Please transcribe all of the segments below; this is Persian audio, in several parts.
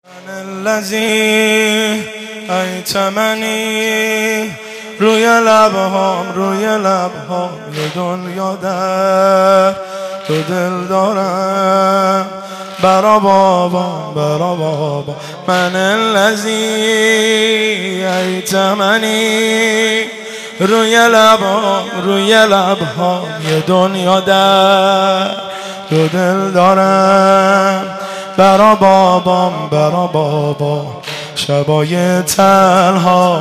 الذی ایتمنی روی لبهام یه دنیا در تو دل دارم برا بابا من الذی ایتمنی روی لبهام یه دنیا در تو دل دارم برا بابا شبای تنها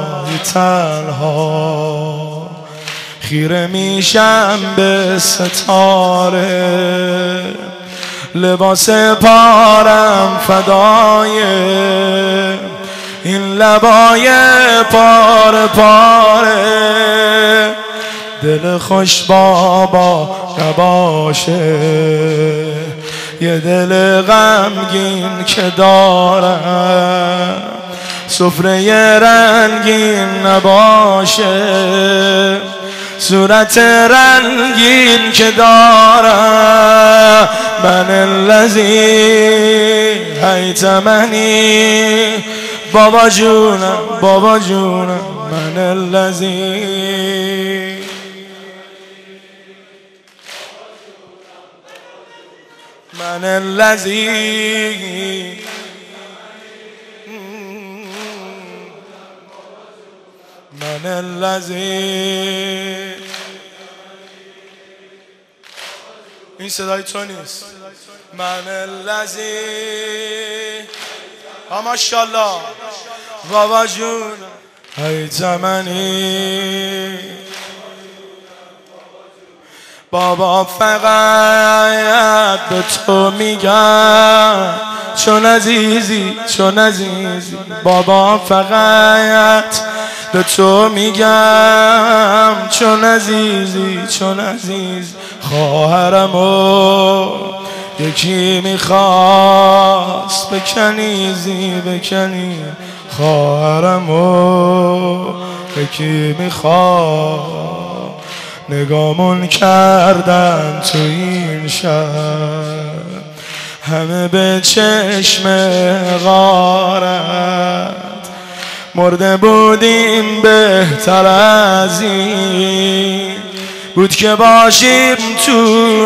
خیره میشم به ستاره لباس پارم فدای این لبای پاره دل خوش بابا نباشه یه دل غمگین که دارم سفره رنگین نباشه صورت رنگین که دارم من الذی ایتمنی بابا جونم من الذی این صدای تو نیست من الذی ماشاءالله بابا جون ایتمنی بابا فقط به تو میگم چون عزیزی بابا فقط به تو میگم چون عزیزی خواهرمو یکی میخواست بکنی خواهرمو یکی میخواست نگامون کردن تو این شهر همه به چشم غارت مرده بودیم بهتر از این بود که باشیم تو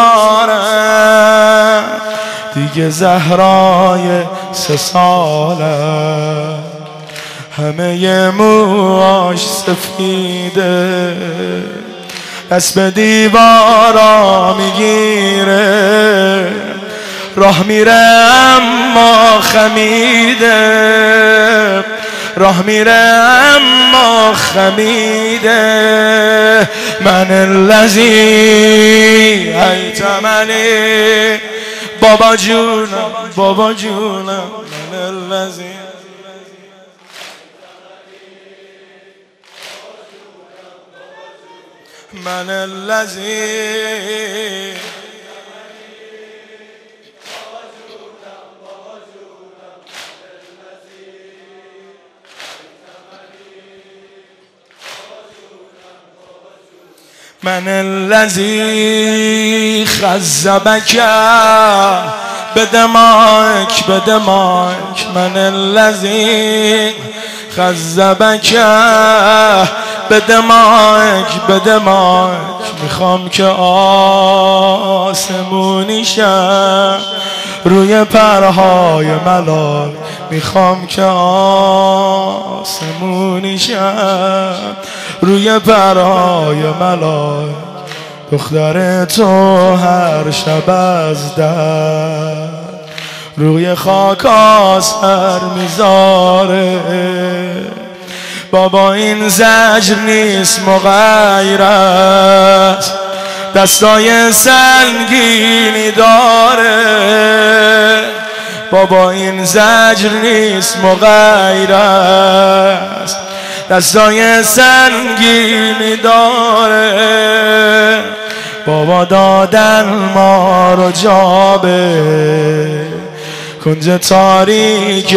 اسارت دیگه زهرای 3 ساله همه ی موهاش سفیده دست به دیوارا میگیره راه میره اما خمیده من الذی ایتمنی بابا جونم من الذی من الذی خذبک به دماغ من الذی خذبک به دماغ میخوام که آسمونی شم روی پرهای ملال میخوام که آسمونی شم روی پرهای ملال دختر تو هر شب از در روی خاک سر میذاره بابا این زجر نیست مغیرت دستای سنگینی داره بابا این زجر نیست مغیرت دستای سنگینی داره بابا دادن ما رو جابه کنج تاریک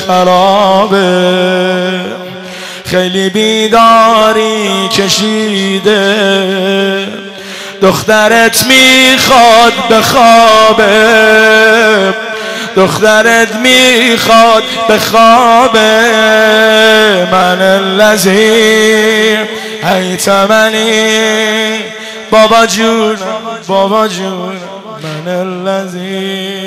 خرابه خیلی بیداری کشیده دخترت میخواد بخوابه دخترت میخواد به خواب من الذی حیتمنی بابا جون من الذی